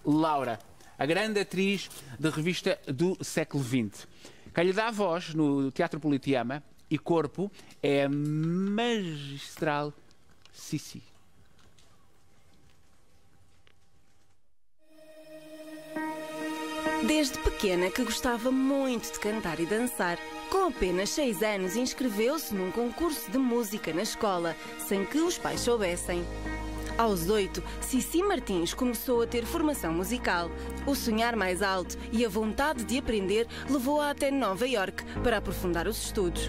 Laura, a grande atriz de revista do século XX. Quem lhe dá voz no Teatro Politeama e corpo é a magistral Sissi. Desde pequena que gostava muito de cantar e dançar. Com apenas 6 anos inscreveu-se num concurso de música na escola, sem que os pais soubessem. Aos 8, Sissi Martins começou a ter formação musical. O sonhar mais alto e a vontade de aprender levou-a até Nova Iorque para aprofundar os estudos.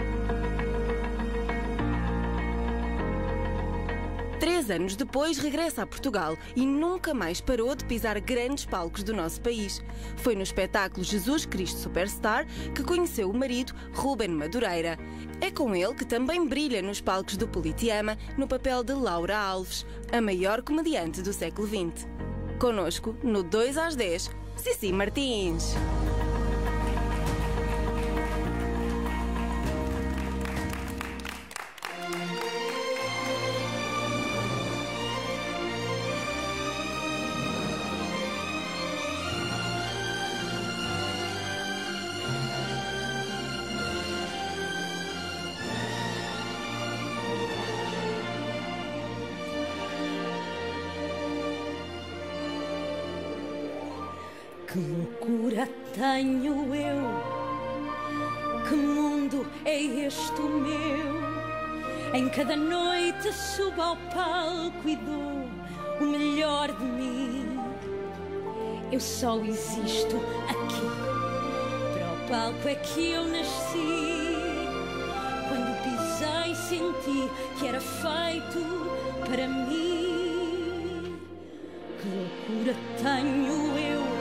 3 anos depois, regressa a Portugal e nunca mais parou de pisar grandes palcos do nosso país. Foi no espetáculo Jesus Cristo Superstar que conheceu o marido, Rúben Madureira. É com ele que também brilha nos palcos do Politeama, no papel de Laura Alves, a maior comediante do século XX. Conosco, no 2 às 10, Sissi Martins. Que loucura tenho eu, que mundo é este o meu? Em cada noite subo ao palco e dou o melhor de mim. Eu só existo aqui, para o palco é que eu nasci. Quando pisei senti que era feito para mim. Que loucura tenho eu,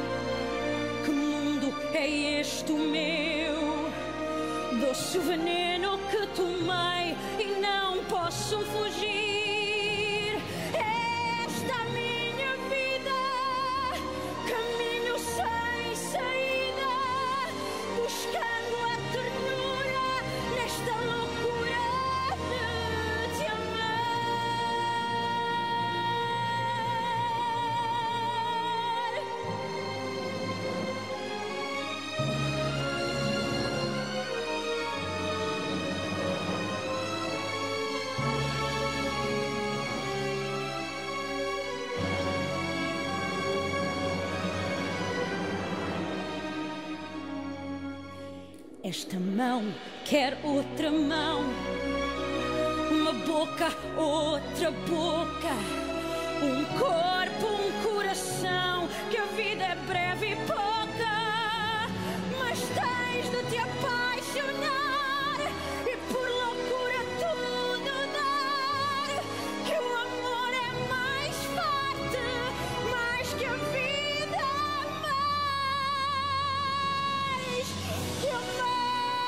é este o meu? Doce veneno que tomei e não posso fugir. Esta a minha vida, caminho sem saída, buscando a ternura nesta loucura de te amar. Esta mão quer outra mão, uma boca, outra boca, um corpo, um coração, que a vida é breve e pouca, mas tens de te apaixonar e por loucura tudo dar, que o amor é mais forte, mais que a vida, mais que a amar.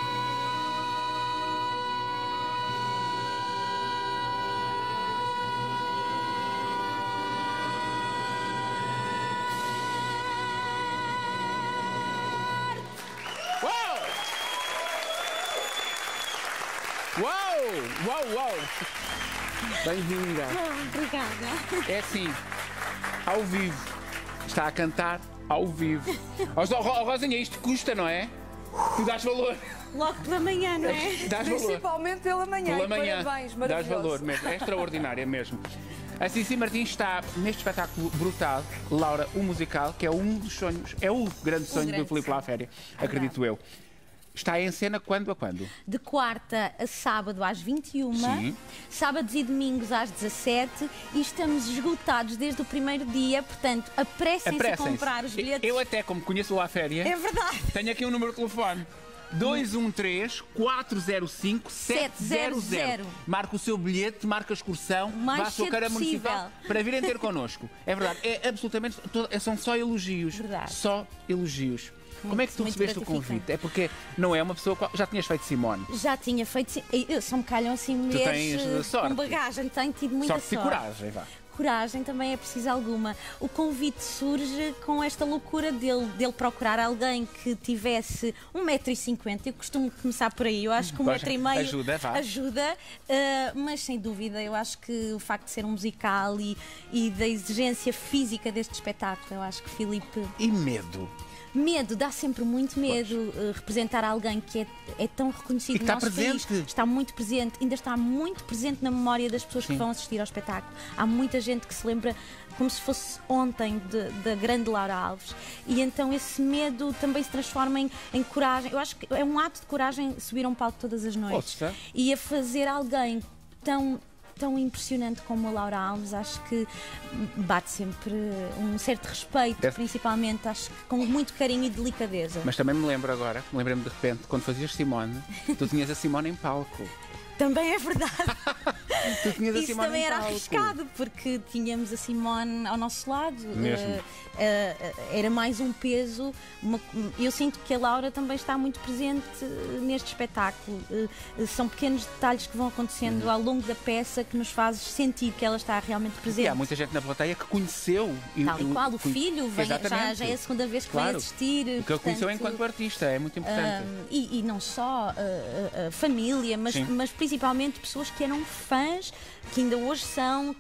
Uau! Bem-vinda. Obrigada. É assim, ao vivo. Está a cantar ao vivo. Rosinha, isto custa, não é? Tu dás valor. Logo pela manhã, não é? Dás valor. Principalmente pela manhã. Pela manhã. Parabéns, Dás maravilhoso. valor mesmo. É extraordinária mesmo. A Sissi Martins está neste espetáculo brutal, Laura, o musical, que é um dos sonhos, é o grande sonho do Filipe Laféria, acredito eu. Está em cena quando a quando? De quarta a sábado às 21, Sim. sábados e domingos às 17 e estamos esgotados desde o primeiro dia, portanto, apressem-se a comprar os bilhetes. Eu até, como conheço o Laféria, É verdade. tenho aqui um número de telefone. 213-405-700. Marca o seu bilhete, marca a excursão, mais vá à sua cedo Câmara possível. Municipal para virem ter connosco. É verdade, é absolutamente, são só elogios. Verdade. Só elogios. Como é que tu muito recebeste o gratificante. convite? É porque não é uma pessoa... Já tinhas feito Simone? Já tinha feito, só me calham assim mulheres tens sorte. com bagagem, tenho tido muita Sorte e coragem, vá. coragem também é preciso alguma. O convite surge com esta loucura dele procurar alguém que tivesse 1,50 m. Eu costumo começar por aí. Eu acho que 1,5 m ajuda, mas sem dúvida eu acho que o facto de ser um musical e da exigência física deste espetáculo, eu acho que Filipe... E medo? Medo, dá sempre muito medo representar alguém que é tão reconhecido no nosso país. Está muito presente, ainda está muito presente na memória das pessoas que vão assistir ao espetáculo. Há muita gente que se lembra como se fosse ontem da grande Laura Alves, e então esse medo também se transforma em coragem. Eu acho que é um ato de coragem subir a um palco todas as noites e a fazer alguém tão impressionante como a Laura Alves. Acho que bate sempre um certo respeito, principalmente, acho que com muito carinho e delicadeza. Mas também me lembro agora, lembrei-me de repente, quando fazias Simone, tu tinhas a Simone em palco. Também é verdade. Tu tinhas a Isso Simone também em era palco. arriscado, porque tínhamos a Simone ao nosso lado. Mesmo. Era mais um peso. Eu sinto que a Laura também está muito presente neste espetáculo. São pequenos detalhes que vão acontecendo ao longo da peça que nos fazem sentir que ela está realmente presente. E há muita gente na plateia que conheceu. Tal e qual, o filho já é a segunda vez que vem assistir. Que ele conheceu enquanto artista, é muito importante. E não só a família, mas principalmente pessoas que eram fãs, que ainda hoje são,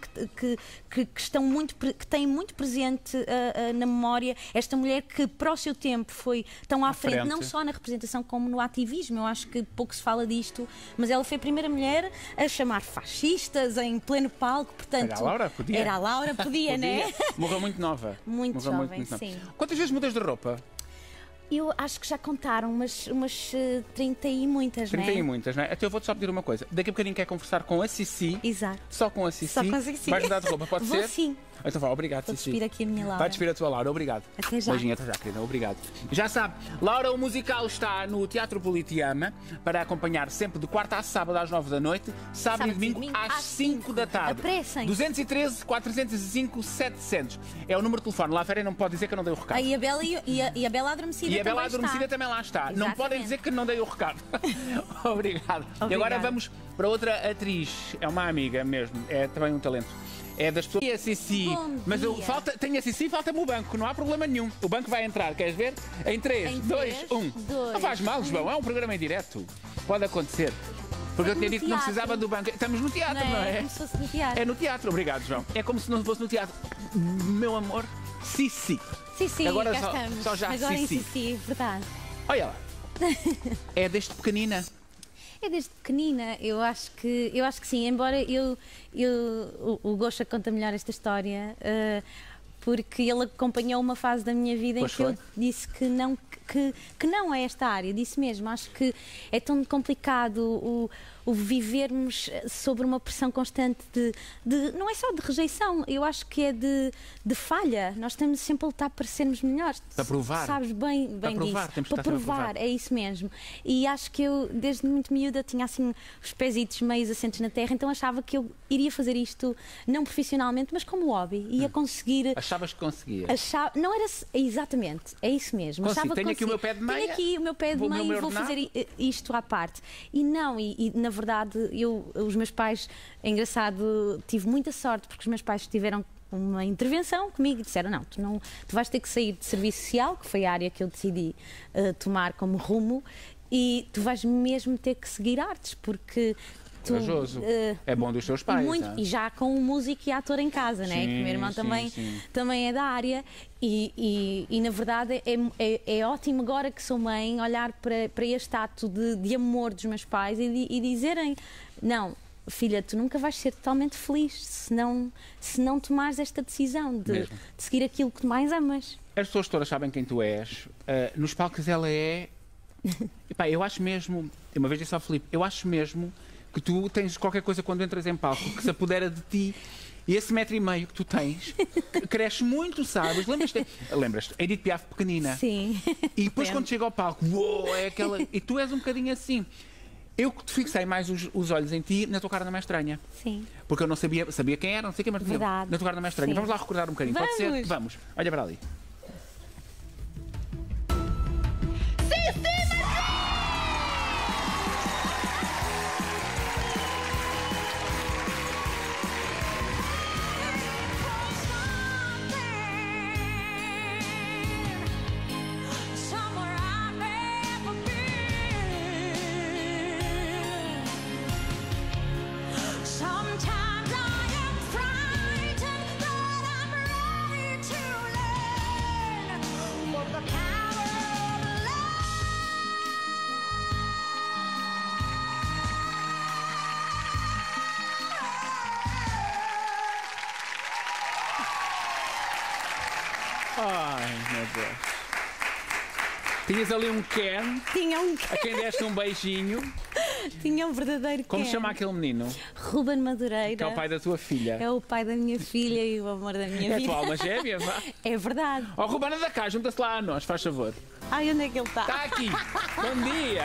que têm muito presente na memória esta mulher que para o seu tempo foi tão à frente, não só na representação como no ativismo. Eu acho que pouco se fala disto, mas ela foi a primeira mulher a chamar fascistas em pleno palco, portanto... Era a Laura, podia, né? Morreu muito nova. Muito jovem, sim. Quantas vezes mudas de roupa? Eu acho que já contaram umas 30 e muitas, 30 e muitas, não é? Até eu vou-te só pedir uma coisa. Daqui a bocadinho quer conversar com a Cici. Exato. Só com a Cici. Só com a Cici. Vais mudar de roupa, pode ser? Sim. Então vá, obrigado, Vou Cici. despir aqui a minha Laura. Vai despir a tua Laura, obrigado. Até já. Beijinho, até já, querida, obrigado. Já sabe, Laura, o musical está no Teatro Politeama para acompanhar sempre de quarta a sábado às 9 da noite, sábado e domingo às 5 da tarde. Apressem. 213 405 700. É o número de telefone. Lá a Féria não pode dizer que eu não dei o recado. E a Bela Adormecida E a Bela Adormecida também lá está. Exatamente. Não podem dizer que não dei o recado. Obrigado. E agora vamos para outra atriz. É uma amiga mesmo. É também um talento. É das pessoas. E a Cici. Mas tenho a Cici, falta-me o banco. Não há problema nenhum. O banco vai entrar. Queres ver? Em 3, 2, 1. Não faz mal, João. É um programa em direto. Pode acontecer. Porque eu tinha dito que não precisava do banco. Estamos no teatro, não é? É como se fosse no teatro. É no teatro. Obrigado, João. É como se não fosse no teatro. Meu amor, Cici. Cici, agora cá estamos. Só já agora Cici. Em Cici, verdade. Olha lá. É desde pequenina. É desde pequenina, eu acho que sim, embora o Gosha conta melhor esta história, porque ele acompanhou uma fase da minha vida em que eu disse que não é esta área, disse mesmo. Acho que é tão complicado o vivermos sobre uma pressão constante não é só de rejeição, eu acho que é de falha. Nós estamos sempre a lutar para sermos melhores. Para provar. Sabes bem disso. Para provar, é isso mesmo. E acho que eu, desde muito miúda, tinha assim os pezitos meio assentes na terra, então achava que eu iria fazer isto, não profissionalmente, mas como hobby. Ia conseguir... Achavas que conseguia? Não era... Exatamente, é isso mesmo. Achava que tenho aqui o meu pé de meia. Tenho aqui o meu pé de meia e vou fazer isto à parte. E não, na verdade, os meus pais, é engraçado, tive muita sorte, porque os meus pais tiveram uma intervenção comigo e disseram: não, tu vais ter que sair de serviço social, que foi a área que eu decidi tomar como rumo, e tu vais mesmo ter que seguir artes, porque... Corajoso. É bom dos teus pais. Muito, e já com um músico e ator em casa, né? Que o meu irmão também é da área, e na verdade é ótimo agora que sou mãe olhar para este ato de amor dos meus pais e dizerem: não, filha, tu nunca vais ser totalmente feliz se não tomares esta decisão de seguir aquilo que mais amas. As pessoas todas sabem quem tu és. Nos palcos ela é... Epá, eu acho mesmo... Uma vez disse ao Filipe, eu acho mesmo que tu tens qualquer coisa quando entras em palco que se apodera de ti, e esse 1,5 m que tu tens cresce muito, sabes? Lembras-te? Edith Piaf pequenina. Sim. E depois quando chega ao palco, uou, é aquela... E tu és um bocadinho assim. Eu que te fixei mais os olhos em ti, na tua cara não é estranha. Sim. Porque eu não sabia quem era, não sei quem, mas na tua cara não é estranha. Sim. Vamos lá recordar um bocadinho, pode ser? Vamos. Olha para ali. Ai, meu Deus. Tinhas ali um Ken. Tinha um Ken. A quem deste um beijinho. Tinha um verdadeiro Como Ken. se chama aquele menino? Ruben Madureira. Que é o pai da tua filha. É o pai da minha filha e o amor da minha É a vida. tua alma gêmea, vá. É verdade. Ó, Ruben, anda cá, junta-se lá a nós, faz favor. Ai, onde é que ele está? Está aqui. Bom dia.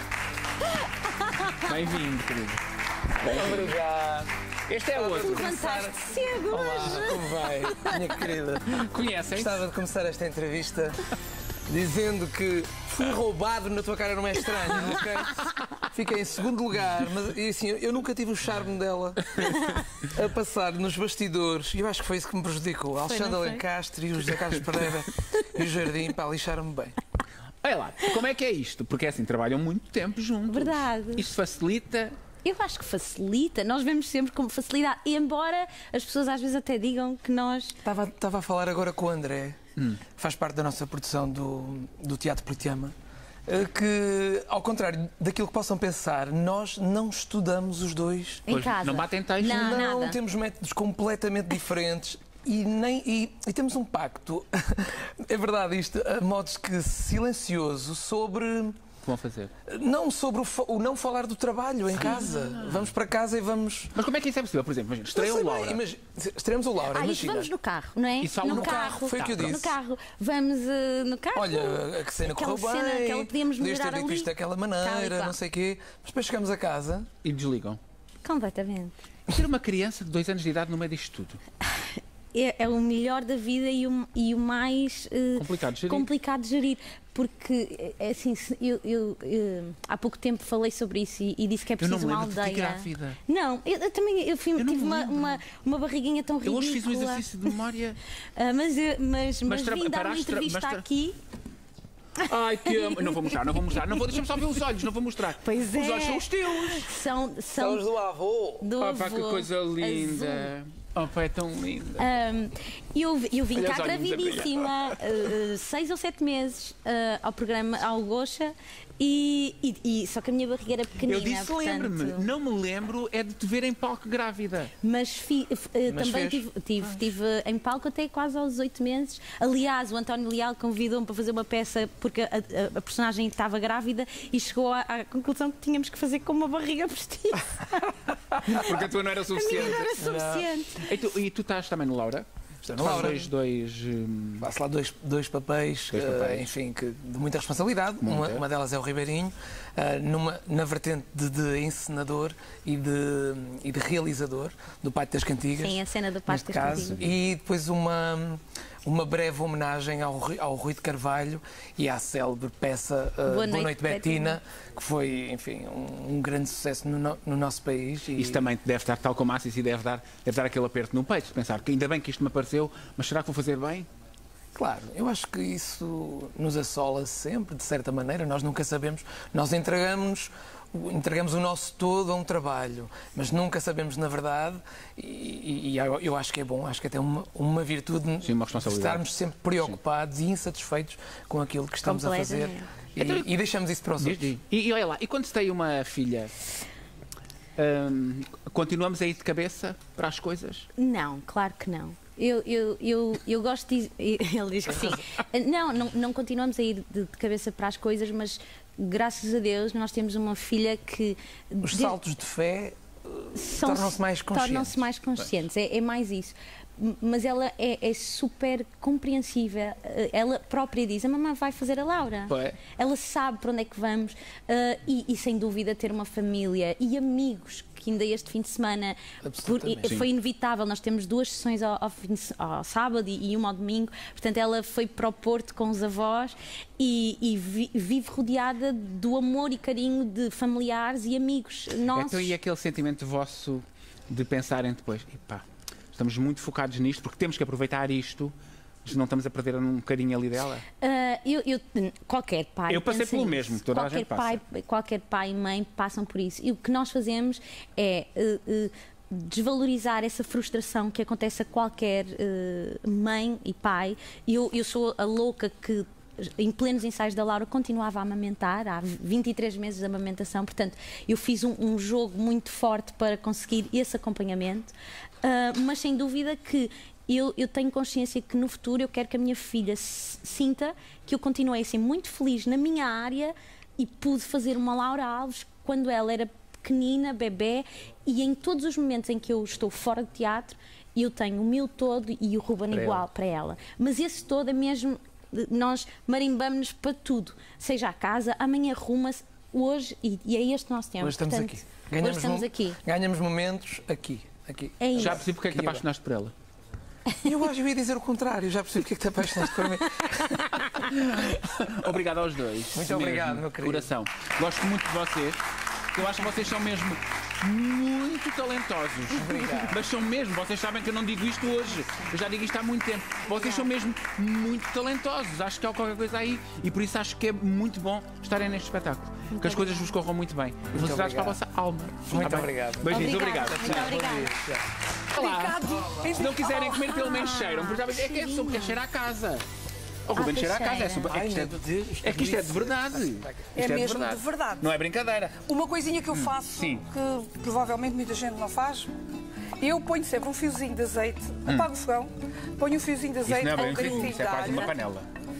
Bem-vindo, querido. Obrigado. Este é outro. Levantaste cedo Olá, hoje. como vai, minha querida? Conhecem? Gostava de começar esta entrevista dizendo que fui roubado na tua cara, não é estranho, ok? Fiquei em segundo lugar, mas e assim, eu nunca tive o charme dela a passar nos bastidores e eu acho que foi isso que me prejudicou. Alexandre não foi? Alencastre e o José Carlos Pereira e o Jardim, pá, lixaram-me bem. Olha lá, como é que é isto? Porque assim, trabalham muito tempo juntos. Verdade. Isto facilita. Eu acho que facilita. Nós vemos sempre como facilidade. Embora as pessoas às vezes até digam que nós... Estava a falar agora com o André, faz parte da nossa produção do Teatro Politeama, que, ao contrário daquilo que possam pensar, nós não estudamos os dois. Em casa. Não batem texto. Não, nada. Temos métodos completamente diferentes. E temos um pacto, é verdade isto, a modos que silencioso sobre... Vão fazer. Não sobre o não falar do trabalho em casa. Vamos para casa e vamos... Mas como é que isso é possível? Por exemplo, imagina, estreia o Laura. Estreamos o Laura, Isto imagina. vamos no carro, não é? E só no carro, foi o que eu No disse. carro. Vamos no carro. Olha, a cena Aquela correu cena, bem, aquela podíamos podias ter melhorar dito ali. isto daquela Tal e maneira, qual. não sei o quê. Mas depois chegamos a casa... E desligam. Completamente. Ter uma criança de 2 anos de idade no meio disto tudo. É o melhor da vida e o mais Complicado de gerir. complicado de gerir. Porque, assim, eu há pouco tempo falei sobre isso e disse que é Eu não preciso me uma lembro de ti aldeia. grávida. Não, eu também não tive me uma barriguinha tão Eu ridícula. hoje fiz um exercício de memória. Mas vim dar uma entrevista aqui. Ai, que amo. Não vou mostrar. Deixa-me só ver os olhos, não vou mostrar. Pois Os é. olhos são os teus. São do avô. do Oh, pá, que avô coisa azul. linda. Oh, pá, é tão linda. Eu vim Olha cá os olhinhos a gravidíssima, 6 ou 7 meses ao programa, ao Gocha, e só que a minha barriga era pequenina. Eu disse, portanto, lembro-me. Não me lembro é de te ver em palco grávida. Mas, também fez. tive em palco até quase aos 8 meses. Aliás, o António Leal convidou-me para fazer uma peça porque a personagem estava grávida e chegou à conclusão que tínhamos que fazer com uma barriga postiça. Porque a tua não era A minha suficiente. não era suficiente. E tu estás também no Laura? Estou no Laura. Dois Faço lá dois papéis, enfim, de muita responsabilidade. Uma delas é o Ribeirinho, na vertente de encenador e de realizador do Pátio das Cantigas. Sim, a cena do Pátio neste das caso. Cantigas. E depois uma breve homenagem ao Rui de Carvalho e à célebre peça Boa Noite Bettina, que foi, enfim, um grande sucesso no nosso país. Isso também deve dar, tal como a Cici, deve dar aquele aperto no peito, de pensar que ainda bem que isto me apareceu, mas será que vou fazer bem? Claro, eu acho que isso nos assola sempre, de certa maneira, nós nunca sabemos, nós entregamos o nosso todo a um trabalho, mas nunca sabemos na verdade e eu acho que é bom, acho que até uma virtude. Sim, uma responsabilidade. Estarmos sempre preocupados e insatisfeitos com aquilo que estamos a fazer e deixamos isso para os outros. E olha lá, e quando se tem uma filha, continuamos a ir de cabeça para as coisas? Não, claro que não. Eu gosto de... Ele diz que sim. Não continuamos a ir de cabeça para as coisas, mas graças a Deus nós temos uma filha que... Os saltos de fé tornam-se mais conscientes. Tornam-se mais conscientes, é mais isso. Mas ela é super compreensiva. Ela própria diz: a mamãe vai fazer a Laura. Ela sabe para onde é que vamos e sem dúvida ter uma família e amigos, que ainda este fim de semana foi inevitável. Nós temos 2 sessões ao sábado e uma ao domingo. Portanto, ela foi para o Porto com os avós e vive rodeada do amor e carinho de familiares e amigos nossos. Então, e aquele sentimento vosso de pensarem depois: epá, estamos muito focados nisto porque temos que aproveitar isto, mas não estamos a perder um bocadinho ali dela? Qualquer pai. Eu passei pelo mesmo, toda a gente passa. Qualquer pai e mãe passam por isso. E o que nós fazemos é desvalorizar essa frustração que acontece a qualquer mãe e pai. Eu sou a louca que, em plenos ensaios da Laura, continuava a amamentar, há 23 meses de amamentação, portanto eu fiz um jogo muito forte para conseguir esse acompanhamento, mas sem dúvida que eu tenho consciência que no futuro eu quero que a minha filha sinta que eu continuei a ser muito feliz na minha área e pude fazer uma Laura Alves quando ela era pequenina, bebê, e em todos os momentos em que eu estou fora de teatro, eu tenho o meu todo e o Ruben igual para ela. Mas esse todo é mesmo, nós marimbamos-nos para tudo, seja a casa, amanhã arruma-se, hoje, e é este o nosso tempo. Hoje estamos aqui. Ganhamos momentos aqui. É isso. Já percebi porque é que te apaixonaste por ela. Eu acho que eu ia dizer o contrário, já percebi porque é que te apaixonaste por mim. Obrigado aos dois. Muito obrigado, meu querido. Coração. Gosto muito de vocês. Eu acho que vocês são mesmo muito talentosos. Obrigado. Mas são mesmo, vocês sabem que eu não digo isto hoje. Eu já digo isto há muito tempo. Vocês são mesmo muito talentosos. Acho que há qualquer coisa aí. E por isso acho que é muito bom estarem neste espetáculo. Que as coisas vos corram muito bem. E felicidades para a vossa alma. Muito obrigado. Beijinhos, obrigado. Muito obrigada. Olá. Se não quiserem comer, pelo menos cheiram. Porque já é que é sobre cheirar a casa. O Ruben cheira a casa, é que isto é de verdade. É mesmo de verdade. Não é brincadeira. Uma coisinha que eu faço, que provavelmente muita gente não faz, eu ponho sempre um fiozinho de azeite, apago o fogão, ponho um fiozinho de azeite ao isso é quase uma panela.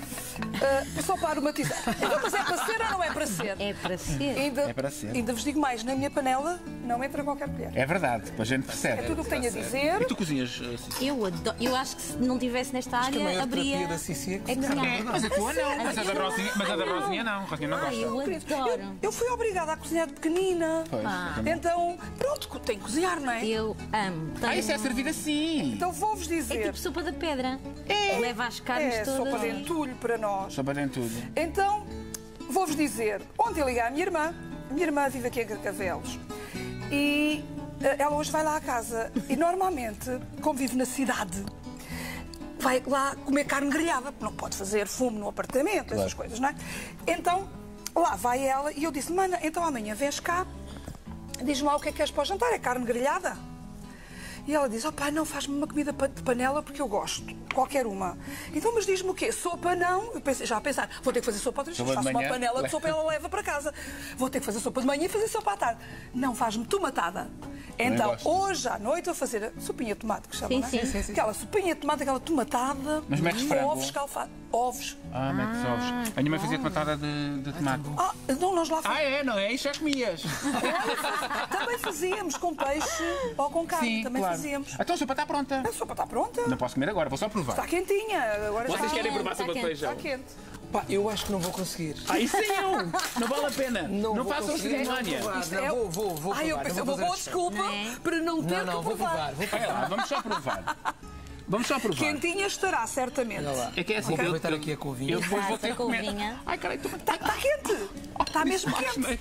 Só para aromatizar. Então, mas é para ser ou não é para ser? É para ser. É para ser. Ainda vos digo mais, na minha panela não entra qualquer colher. É verdade, a gente percebe. É tudo o que tenho a dizer. E tu cozinhas? Eu adoro. Eu acho que se não estivesse nesta área, abria. Da Cici É cozinhar. Mas a tua não. Mas a da Rosinha não. A Rosinha não gosta. Eu adoro. Eu fui obrigada a cozinhar de pequenina. Pois, Então, pronto, tenho que cozinhar, não é? Eu amo. isso é servir assim. Então vou-vos É dizer. tipo sopa da pedra. Leva as carnes É todas. sopa de entulho para nós. Sopa de tudo. Então, vou-vos dizer, ontem liguei à minha irmã vive aqui em Carcavelos, e ela hoje vai lá à casa, e normalmente, como vive na cidade, vai lá comer carne grelhada, porque não pode fazer fumo no apartamento, essas coisas, não é? Então, lá vai ela, e eu disse, mana, então amanhã vens cá, diz-me lá o que é que queres para o jantar, é carne grelhada? E ela diz, pai, não, faz-me uma comida de panela porque eu gosto, qualquer uma. Então, mas diz-me o quê? Sopa não? Eu pensei, já a pensar, vou ter que fazer sopa outra vez, faço uma panela de sopa e ela leva para casa. Vou ter que fazer sopa de manhã e fazer sopa à tarde. Não, faz-me tomatada. Então, hoje à noite vou fazer a sopinha de tomate, que chama, não é? Sim. Aquela sopinha de tomate, aquela tomatada, Mas metes frango? ovos escalfados. Ovos. Metes ovos. A minha mãe fazia tomatada de tomate. Não, nós lá fazemos. Não é? Isso já comias. Também fazíamos com peixe ou com carne, também fazíamos. Então a sopa está pronta. A sopa está pronta. Não posso comer agora, vou só provar. Está quentinha. Agora Vocês já querem provar a sopa de feijão? está quente. Pá, eu acho que não vou conseguir. Isso é eu! Não vale a pena. Não façam cerimónia. Vou provar. Eu pensei, uma boa desculpa para não ter que vou provar. Vai lá, vamos só provar. Vamos só provar. Quentinha estará, certamente. É que é assim, Vou aproveitar aqui a couvinha. eu depois vou ter que comer. couvinha. Ai, caralho, Está quente. Está mesmo quente.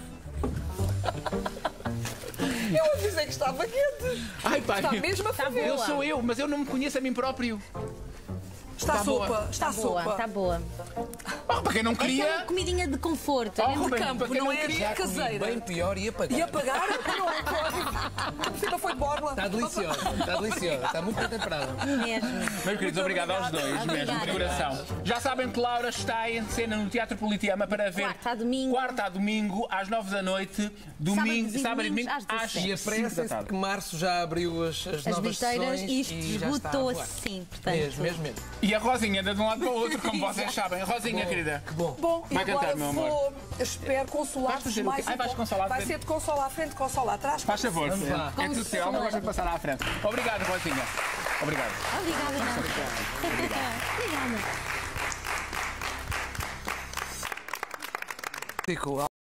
Eu avisei que estava quente. Ai, pai, Está mesmo a ferver. eu sou eu, mas eu não me conheço a mim próprio. Está a boa. sopa. Está a sopa. Está boa. Para quem não Aquela queria. comidinha de conforto. Oh, é mesmo Ruben, campo. para quem Não não é queria. caseira. Bem pior, ia pagar. E a pagar? Não é pode. Fica foi de borla. Está deliciosa, está muito bem temperada. Mesmo. Meus queridos, obrigado aos dois, mesmo, Obrigada. de coração. Já sabem que Laura está em cena no Teatro Politeama para ver quarta a domingo, às 9 da noite, sábado e domingo, às 5 E apressem-se porque março já abriu as novas bilheteiras sessões e isto e já está a esgotou voar. assim, portanto. Mesmo. E a Rosinha anda de um lado para o outro, como vocês sabem. Rosinha, querida. Que bom. Bom, e Vai cantar, agora meu amor. vou, espero, consolar-vos fazer o quê? mais Ai, vais consolar Vai frente? ser de consola à frente, consola atrás. Faz favor. Vamos lá. É tudo seu, não gosto de passar à frente. Obrigado, Rosinha. Obrigado. Obrigada. Ficou